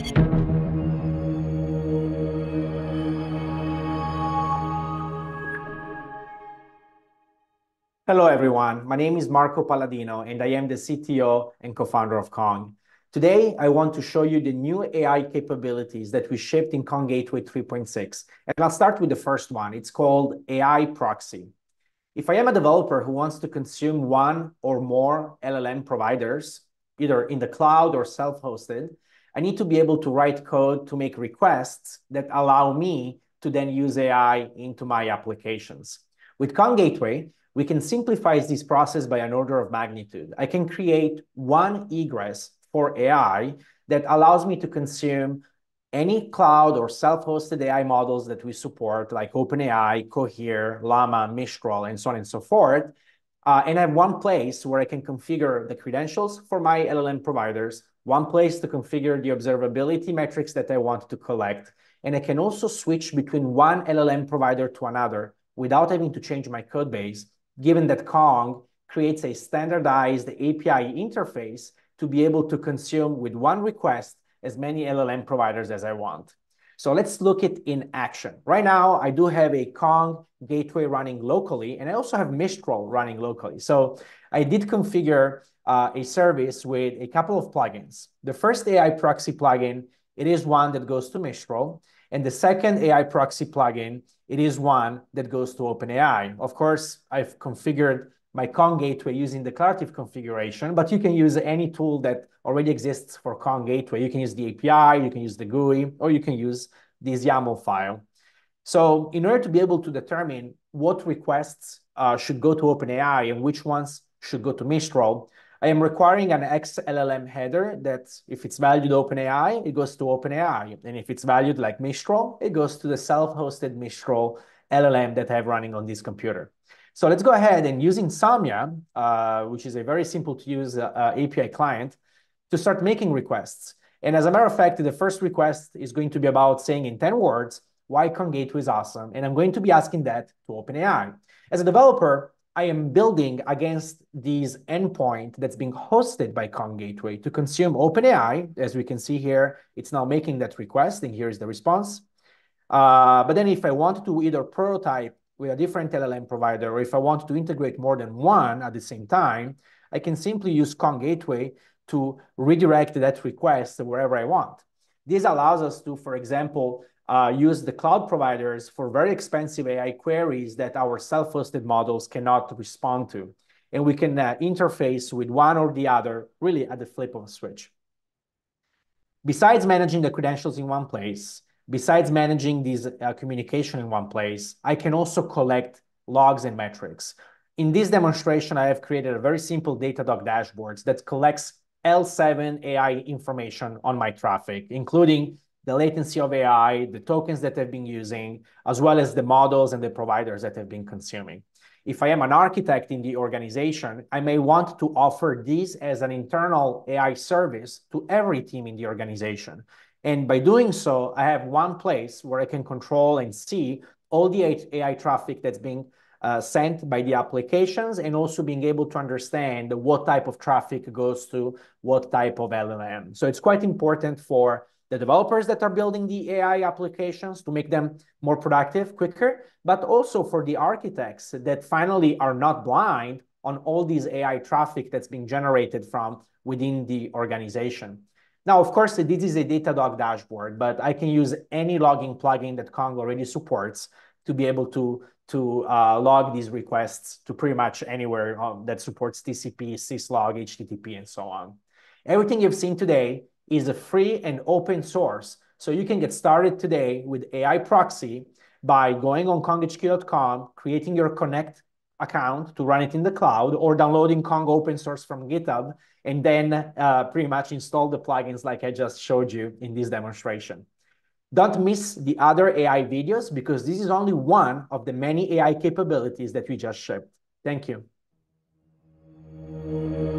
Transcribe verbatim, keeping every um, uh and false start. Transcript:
Hello, everyone. My name is Marco Palladino, and I am the C T O and co-founder of Kong. Today, I want to show you the new A I capabilities that we shipped in Kong Gateway three point six. And I'll start with the first one. It's called A I Proxy. If I am a developer who wants to consume one or more L L M providers, either in the cloud or self-hosted, I need to be able to write code to make requests that allow me to then use A I into my applications. With Kong Gateway, we can simplify this process by an order of magnitude. I can create one egress for A I that allows me to consume any cloud or self-hosted A I models that we support, like OpenAI, Cohere, LLaMA, Mistral, and so on and so forth. Uh, and I have one place where I can configure the credentials for my L L M providers, one place to configure the observability metrics that I want to collect. And I can also switch between one L L M provider to another without having to change my code base, given that Kong creates a standardized A P I interface to be able to consume with one request as many L L M providers as I want. So let's look at in action. Right now, I do have a Kong gateway running locally, and I also have Mistral running locally. So I did configure uh, a service with a couple of plugins. The first A I Proxy plugin, it is one that goes to Mistral. And the second A I Proxy plugin, it is one that goes to OpenAI. Of course, I've configured my Kong gateway using declarative configuration, but you can use any tool that already exists for Kong gateway. You can use the A P I, you can use the G U I, or you can use this YAML file. So in order to be able to determine what requests uh, should go to OpenAI and which ones should go to Mistral, I am requiring an X L L M header that if it's valued OpenAI, it goes to OpenAI. And if it's valued like Mistral, it goes to the self-hosted Mistral L L M that I have running on this computer. So let's go ahead and use Insomnia, uh, which is a very simple to use uh, A P I client, to start making requests. And as a matter of fact, the first request is going to be about saying in ten words, why Kong Gateway is awesome. And I'm going to be asking that to OpenAI. As a developer, I am building against this endpoint that's being hosted by Kong Gateway to consume OpenAI. As we can see here, it's now making that request, and here's the response. Uh, but then if I want to either prototype with a different L L M provider, or if I want to integrate more than one at the same time, I can simply use Kong Gateway to redirect that request wherever I want. This allows us to, for example, uh, use the cloud providers for very expensive A I queries that our self-hosted models cannot respond to. And we can uh, interface with one or the other really at the flip of a switch. Besides managing the credentials in one place, besides managing these uh, communication in one place, I can also collect logs and metrics. In this demonstration, I have created a very simple Datadog dashboard that collects L seven A I information on my traffic, including the latency of A I, the tokens that I've been using, as well as the models and the providers that I've been consuming. If I am an architect in the organization, I may want to offer this as an internal A I service to every team in the organization. And by doing so, I have one place where I can control and see all the A I traffic that's being uh, sent by the applications, and also being able to understand what type of traffic goes to what type of L L M. So it's quite important for the developers that are building the A I applications to make them more productive, quicker, but also for the architects that finally are not blind on all these A I traffic that's being generated from within the organization. Now, of course, this is a Datadog dashboard, but I can use any logging plugin that Kong already supports to be able to, to uh, log these requests to pretty much anywhere um, that supports T C P, syslog, H T T P, and so on. Everything you've seen today is a free and open source. So you can get started today with A I Proxy by going on kong h q dot com, creating your Connect account to run it in the cloud, or downloading Kong open source from GitHub, and then uh, pretty much install the plugins like I just showed you in this demonstration. Don't miss the other A I videos, because this is only one of the many A I capabilities that we just shipped. Thank you.